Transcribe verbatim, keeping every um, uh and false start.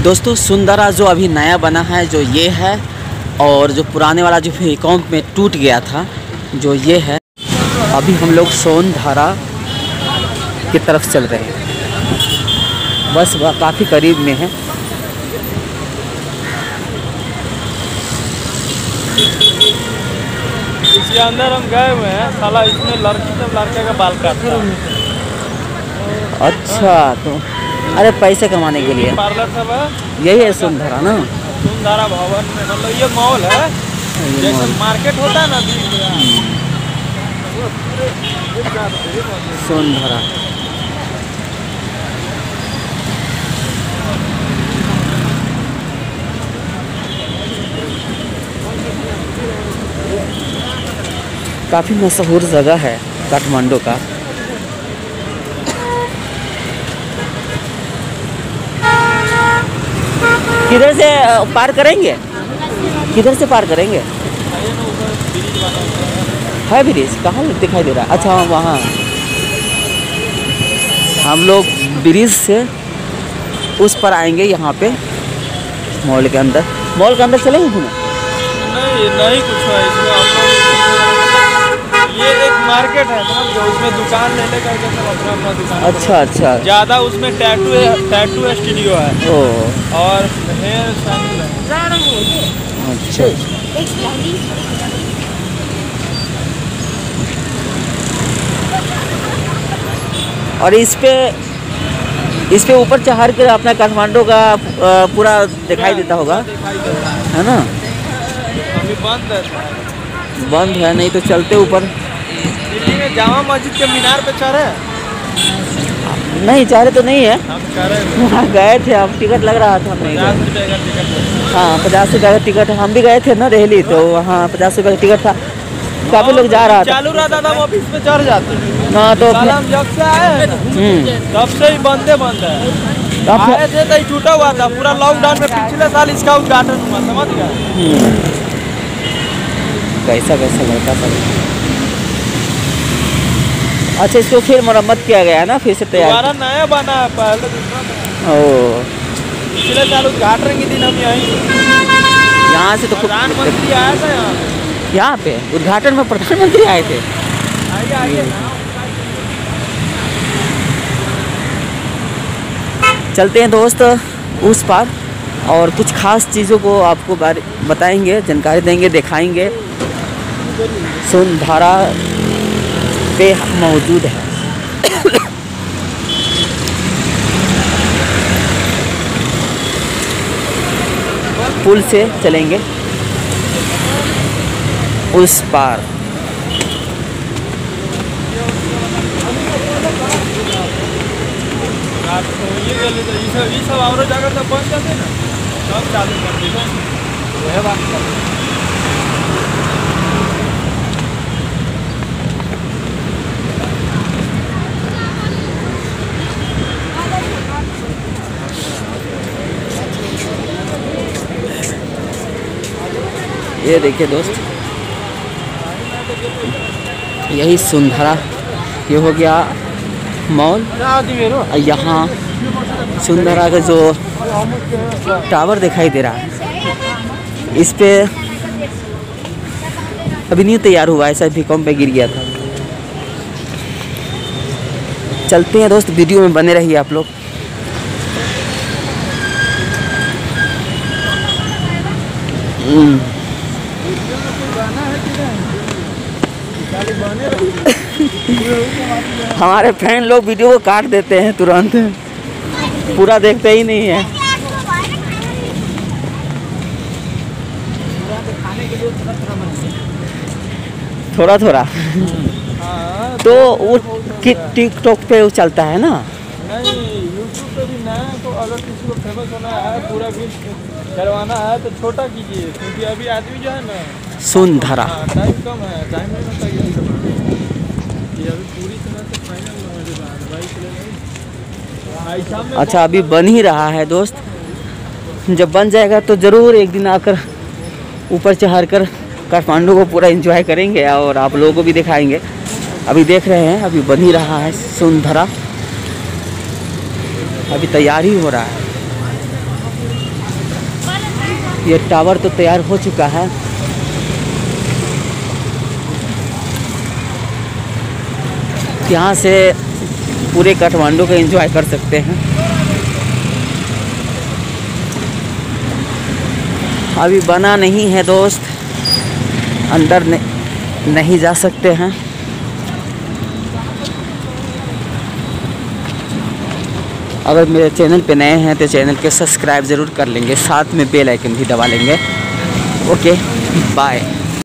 दोस्तों सुंदरा जो अभी नया बना है जो ये है, और जो पुराने वाला जो अकाउंट में टूट गया था जो ये है। अभी हम लोग सोनधारा की तरफ चल रहे हैं, बस वह काफ़ी करीब में है। इसके अंदर हम गए हुए हैं, साला इसमें लड़की सब लड़के का बाल काटता है। अच्छा, तो अरे पैसे कमाने के लिए पार्लर सब है, यही है सुंदरा ना। सुंदरा भवन में मतलब ये मॉल है, जैसे मार्केट होता है ना सुंदरा। काफ़ी मशहूर जगह है काठमांडू का। किधर से पार करेंगे, किधर से पार करेंगे? है ब्रिज कहाँ दिखाई दे रहा है? अच्छा वहाँ हम लोग ब्रिज से उस पर आएंगे, यहाँ पे मॉल के अंदर। मॉल के अंदर चलेंगे घूमने? नहीं नहीं कुछ है इसमें। ये एक मार्केट है समझ लो, उसमें दुकान ले लेकर के सब अपना अपना दुकान। अच्छा अच्छा। ज़्यादा उसमें टैटू टैटू स्टूडियो है। ओ। और हेयर सैलून है। अच्छा। और इस पे इस पे ऊपर चढ़ के अपना काठमांडू का पूरा दिखाई देता होगा, है ना? अभी बंद है। बंद है, नहीं तो चलते ऊपर। दिल्ली में जामा मस्जिद के मीनार पे चढ़े? नहीं चढ़े तो नहीं है, हम चढ़े वहाँ गए थे हम, टिकट लग रहा था हमने। पचास रुपये का टिकट। हाँ पचास रुपये का टिकट, हम भी गए थे ना दिल्ली, तो वहाँ पचास रुपये का टिकट था। काफ़ी लोग जा रहा था। चालू रहता था, हम ऑफिस पे चढ़ जाते ना तो हम जब से आए तब से ही बंदे बंद है। आए थे तो टूटा हुआ था पूरा लॉकडाउन में, पिछले साल इसका उद्घाटन हुआ, समझ गया? कैसा कैसा लड़का सब। अच्छा इसको फिर मरम्मत किया गया है ना, फिर से तैयार? दोबारा नया बना है, पहले दूसरा। ओ पिछले साल उद्घाटन के दिन हम यहीं यहाँ से तो प्रधानमंत्री आया था यहाँ यहाँ पे उद्घाटन में प्रधानमंत्री आए थे। आइए आइए चलते हैं दोस्त उस पार, और कुछ खास चीज़ों को आपको बारे बताएंगे, जानकारी देंगे, दिखाएंगे। सुंदरा पे मौजूद है। पुल से चलेंगे उस पार। ये सब और जगह सब बंद जाते ना, सब चालू कर देते वह बात। ये देखिए दोस्त, यही सुंदरा, ये हो गया मॉल। यहाँ सुंदरा का जो टावर दिखाई दे रहा है, इस पे अभी न्यू तैयार हुआ है, शायद भूकंप पे गिर गया था। चलते हैं दोस्त, वीडियो में बने रहिए आप लोग। हमारे फ्रेंड लोग वीडियो को काट देते हैं तुरंत, पूरा देखते ही नहीं है। थोड़ा थोड़ा तो वो टिकटॉक पे वो चलता है ना? नहीं, यूट्यूब पे भी ना। तो अगर किसी को फेमस होना है, पूरा भी करवाना है तो छोटा कीजिए, क्योंकि अभी आदमी जो है ना सुंदरा टाइम कम है, टाइम नहीं होता ये अभी पूरी तरह से फाइनल होने के बाद। अच्छा अभी बन ही रहा है दोस्त, जब बन जाएगा तो ज़रूर एक दिन आकर ऊपर चढ़ कर काठमांडू को पूरा एंजॉय करेंगे और आप लोगों को भी दिखाएंगे। अभी देख रहे हैं, अभी बन ही रहा है सुंदरा, अभी तैयार ही हो रहा है। ये टावर तो तैयार हो चुका है। यहाँ से पूरे काठमांडू को एंजॉय कर सकते हैं। अभी बना नहीं है दोस्त, अंदर ने, नहीं जा सकते हैं। अगर मेरे चैनल पे नए हैं तो चैनल के सब्सक्राइब ज़रूर कर लेंगे, साथ में बेल आइकन भी दबा लेंगे। Okay bye.